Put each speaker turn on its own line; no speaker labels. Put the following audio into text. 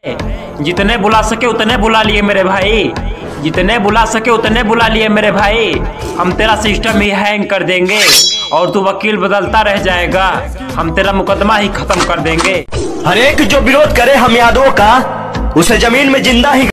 जितने बुला सके उतने बुला लिए मेरे भाई, जितने बुला सके उतने बुला लिए मेरे भाई। हम तेरा सिस्टम ही हैंग कर देंगे और तू वकील बदलता रह जाएगा। हम तेरा मुकदमा ही खत्म कर देंगे।
हर एक जो विरोध करे हम यादवों का, उसे जमीन में जिंदा ही